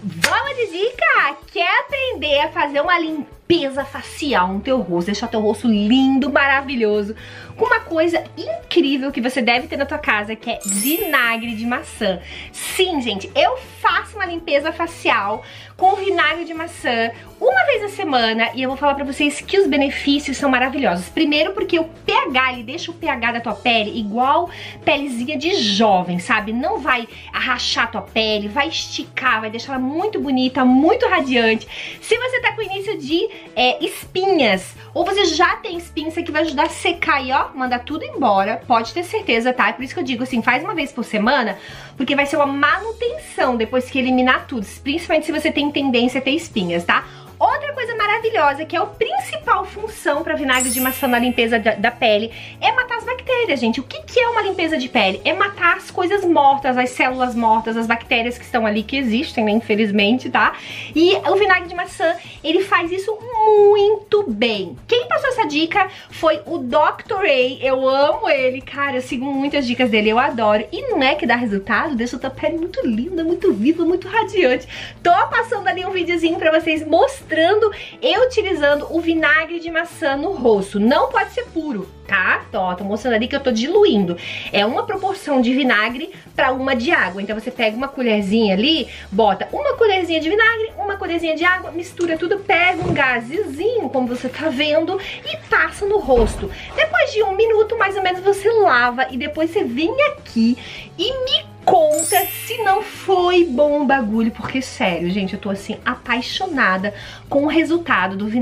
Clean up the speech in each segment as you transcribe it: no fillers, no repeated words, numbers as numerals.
Vamos de dica! Quer aprender a fazer uma limpeza facial no teu rosto, deixar teu rosto lindo, maravilhoso, com uma coisa incrível que você deve ter na tua casa, que é vinagre de maçã. Sim, gente, eu faço uma limpeza facial com vinagre de maçã uma vez na semana e eu vou falar pra vocês que os benefícios são maravilhosos. Primeiro porque o pH, ele deixa o pH da tua pele igual pelezinha de jovem, sabe? Não vai arrachar a tua pele, vai esticar, vai deixar ela muito bonita, muito radiante. Se você tá com início de espinhas, ou você já tem espinhas, isso aqui vai ajudar a secar e ó, mandar tudo embora, pode ter certeza, tá? É por isso que eu digo assim, faz uma vez por semana, porque vai ser uma manutenção depois que eliminar tudo, principalmente se você tem tendência a ter espinhas, tá? Outra coisa maravilhosa, que é a principal função para vinagre de maçã na limpeza da pele, é matar as bactérias, gente. O que é uma limpeza de pele? É matar as coisas mortas, as células mortas, as bactérias que estão ali, que existem, né, infelizmente, tá? E o vinagre de maçã, ele faz isso muito bem. Quem passou essa dica foi o Dr. Ray. Eu amo ele, cara, eu sigo muitas dicas dele, eu adoro. E não é que dá resultado? Deixa a tua pele muito linda, muito viva, muito radiante. Tô passando ali um videozinho pra vocês mostrando eu utilizando o vinagre de maçã no rosto. Não pode ser puro, tá? Tô mostrando ali que eu tô diluindo. É uma proporção de vinagre pra uma de água. Então você pega uma colherzinha ali, bota uma colherzinha de vinagre, uma colherzinha de água, mistura tudo, pega um gazezinho, como você tá vendo, e passa no rosto. Depois de 1 minuto, mais ou menos, você lava e depois você vem aqui e me conta se não foi bom o bagulho, porque sério, gente, eu tô assim apaixonada com o resultado do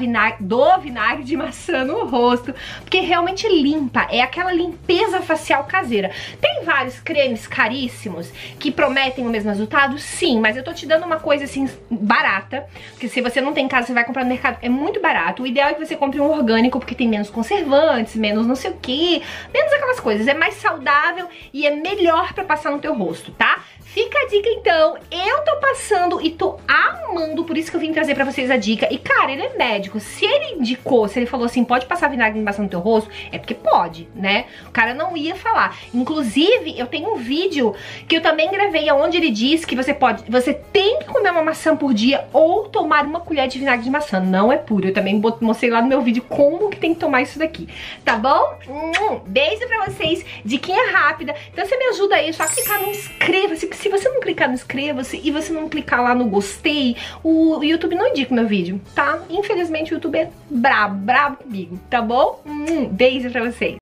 vinagre de maçã no rosto, porque realmente limpa, é aquela limpeza facial caseira. Tem vários cremes caríssimos que prometem o mesmo resultado, sim, mas eu tô te dando uma coisa assim barata, porque se você não tem em casa, você vai comprar no mercado, é muito barato. O ideal é que você compre um orgânico, porque tem menos conservantes, menos não sei o que, menos aquelas coisas, é mais saudável e é melhor pra passar no teu rosto, tá? Fica a dica então, eu tô passando e tô amando, por isso que eu vim trazer pra vocês a dica. E cara, ele é médico, se ele indicou, se ele falou assim, pode passar vinagre de maçã no teu rosto, é porque pode, né? O cara não ia falar. Inclusive, eu tenho um vídeo que eu também gravei onde ele diz que você tem que comer uma maçã por dia ou tomar uma colher de vinagre de maçã, não é puro. Eu também mostrei lá no meu vídeo como que tem que tomar isso daqui, tá bom? Beijo pra vocês, diquinha rápida. Então você me ajuda aí, só clicar no inscreva-se, se você não clicar no inscreva-se e você não clicar lá no gostei, o YouTube não indica o meu vídeo, tá? Infelizmente o YouTube é brabo comigo, tá bom? Beijo pra vocês.